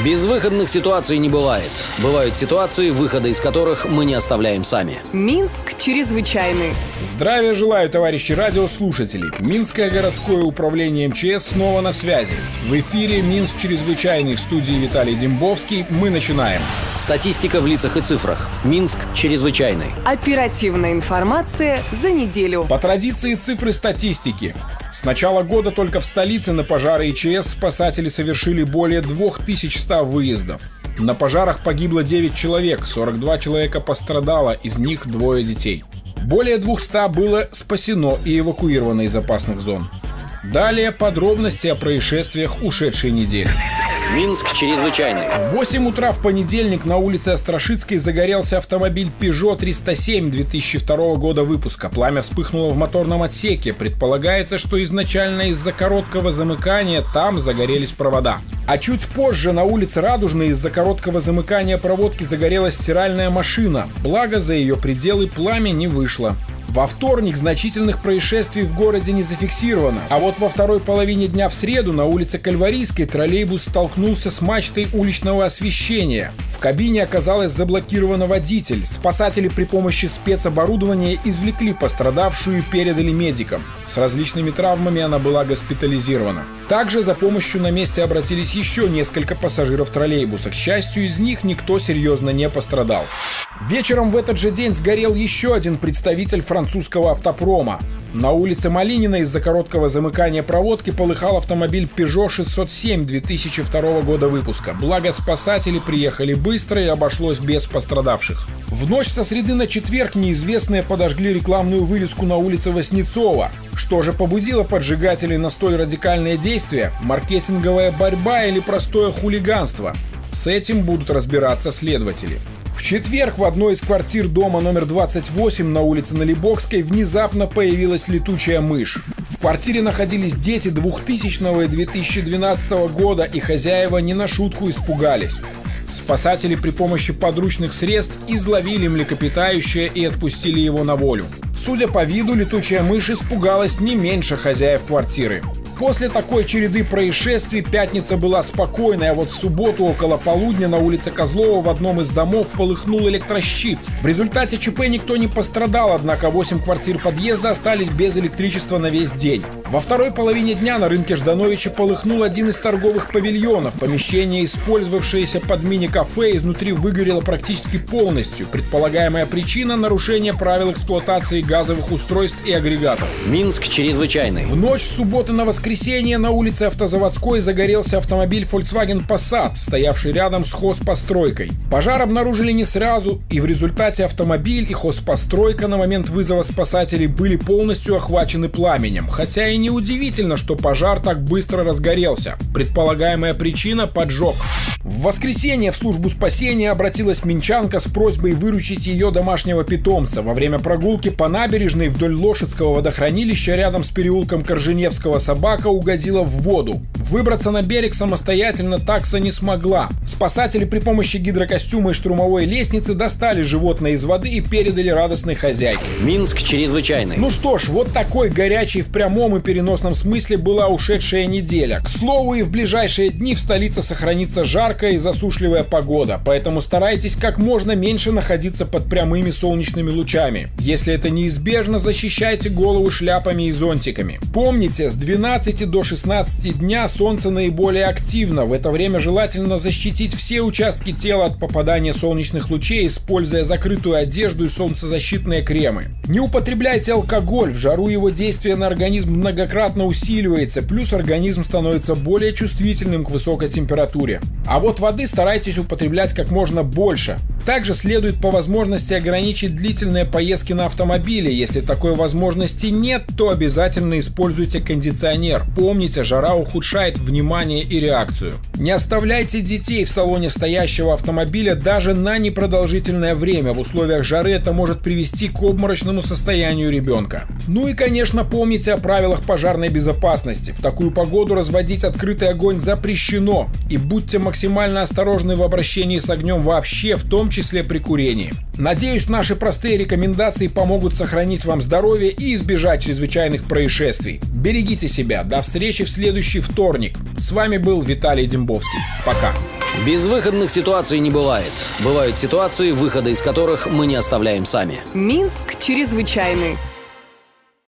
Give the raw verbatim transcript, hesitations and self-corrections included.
Безвыходных ситуаций не бывает. Бывают ситуации, выхода из которых мы не оставляем сами. Минск чрезвычайный. Здравия желаю, товарищи радиослушатели. Минское городское управление эм че эс снова на связи. В эфире Минск чрезвычайный, в студии Виталий Дембовский. Мы начинаем. Статистика в лицах и цифрах. Минск чрезвычайный. Оперативная информация за неделю. По традиции цифры статистики. С начала года только в столице на пожары и че эс спасатели совершили более две тысячи сто выездов. На пожарах погибло девять человек, сорок два человека пострадало, из них двое детей. Более двухсот было спасено и эвакуировано из опасных зон. Далее подробности о происшествиях ушедшей недели. Минск чрезвычайный. В восемь утра в понедельник на улице Острашицкой загорелся автомобиль Peugeot триста семь две тысячи второго года выпуска. Пламя вспыхнуло в моторном отсеке. Предполагается, что изначально из-за короткого замыкания там загорелись провода. А чуть позже на улице Радужной из-за короткого замыкания проводки загорелась стиральная машина. Благо, за ее пределы пламя не вышло. Во вторник значительных происшествий в городе не зафиксировано, а вот во второй половине дня в среду на улице Кальварийской троллейбус столкнулся с мачтой уличного освещения. В кабине оказалось заблокировано водитель. Спасатели при помощи спецоборудования извлекли пострадавшую и передали медикам. С различными травмами она была госпитализирована. Также за помощью на месте обратились еще несколько пассажиров троллейбуса. К счастью, из них никто серьезно не пострадал. Вечером в этот же день сгорел еще один представитель французского автопрома. На улице Малинина из-за короткого замыкания проводки полыхал автомобиль Peugeot шестьсот семь две тысячи второго года выпуска. Благо, спасатели приехали быстро и обошлось без пострадавших. В ночь со среды на четверг неизвестные подожгли рекламную вывеску на улице Васнецова. Что же побудило поджигателей на столь радикальное действие? Маркетинговая борьба или простое хулиганство? С этим будут разбираться следователи. В четверг в одной из квартир дома номер двадцать восемь на улице Налибокской внезапно появилась летучая мышь. В квартире находились дети двухтысячного и две тысячи двенадцатого года, и хозяева не на шутку испугались. Спасатели при помощи подручных средств изловили млекопитающее и отпустили его на волю. Судя по виду, летучая мышь испугалась не меньше хозяев квартиры. После такой череды происшествий пятница была спокойной, а вот в субботу около полудня на улице Козлова в одном из домов полыхнул электрощит. В результате ЧП никто не пострадал, однако восемь квартир подъезда остались без электричества на весь день. Во второй половине дня на рынке Ждановича полыхнул один из торговых павильонов. Помещение, использовавшееся под мини-кафе, изнутри выгорело практически полностью. Предполагаемая причина – нарушение правил эксплуатации газовых устройств и агрегатов. Минск чрезвычайный. В ночь с субботы на воскресенье В воскресенье на улице Автозаводской загорелся автомобиль Volkswagen Passat, стоявший рядом с хозпостройкой. Пожар обнаружили не сразу, и в результате автомобиль и хозпостройка на момент вызова спасателей были полностью охвачены пламенем. Хотя и неудивительно, что пожар так быстро разгорелся. Предполагаемая причина – поджог. В воскресенье в службу спасения обратилась минчанка с просьбой выручить ее домашнего питомца. Во время прогулки по набережной вдоль Лошадского водохранилища рядом с переулком Корженевского собака угодила в воду. Выбраться на берег самостоятельно такса не смогла. Спасатели при помощи гидрокостюма и штурмовой лестницы достали животное из воды и передали радостной хозяйке. Минск чрезвычайный. Ну что ж, вот такой горячей в прямом и переносном смысле была ушедшая неделя. К слову, и в ближайшие дни в столице сохранится жаркая и засушливая погода, поэтому старайтесь как можно меньше находиться под прямыми солнечными лучами. Если это неизбежно, защищайте голову шляпами и зонтиками. Помните, с двенадцати до шестнадцати дня солнце наиболее активно. В это время желательно защитить все участки тела от попадания солнечных лучей, используя закрытую одежду и солнцезащитные кремы. Не употребляйте алкоголь, в жару его действие на организм многократно усиливается, плюс организм становится более чувствительным к высокой температуре. А вот воды старайтесь употреблять как можно больше. Также следует по возможности ограничить длительные поездки на автомобиле. Если такой возможности нет, то обязательно используйте кондиционер. Помните, жара ухудшает внимание и реакцию. Не оставляйте детей в салоне стоящего автомобиля даже на непродолжительное время. В условиях жары это может привести к обморочному состоянию ребенка. Ну и, конечно, помните о правилах пожарной безопасности. В такую погоду разводить открытый огонь запрещено. И будьте максимально осторожны в обращении с огнем вообще, в том числе при курении. Надеюсь, наши простые рекомендации помогут сохранить вам здоровье и избежать чрезвычайных происшествий. Берегите себя. До встречи в следующий вторник. С вами был Виталий Дембовский. Пока. Безвыходных ситуаций не бывает. Бывают ситуации, выхода из которых мы не оставляем сами. Минск чрезвычайный.